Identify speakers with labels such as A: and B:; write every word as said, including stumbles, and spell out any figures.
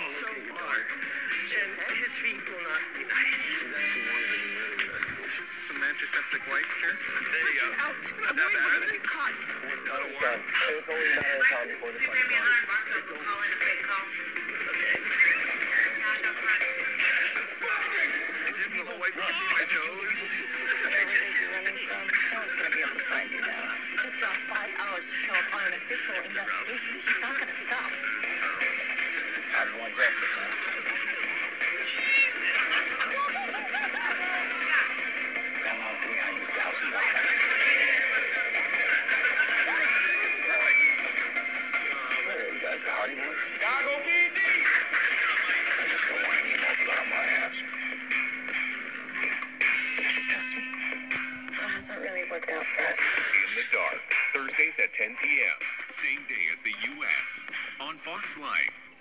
A: so far, and his feet will not be nice.
B: She's actually wanted a new murder investigation.
A: Some antiseptic wipes here. There you go.
C: Out.
A: Not
C: I'm
A: that
C: worried we're
A: bad.
C: gonna get caught.
B: What's done is done. It's only a matter of time before the fucking bodies. It's over.
A: Okay. Give me the wipe off my toes. This is
C: Wherever it is
A: ridiculous.
C: you're running from, no one's gonna be able to find you now. It took Josh five hours to show up on an official investigation. He's not gonna stop.
B: I want justice now. I want three hundred thousand dollars. Where are you guys, the Hardy Boys? Chicago P D! I just don't want any more blood on my hands.
C: Just trust me. That hasn't really worked out for us.
D: In the Dark, Thursdays at ten p m Same day as the U S on Fox Life.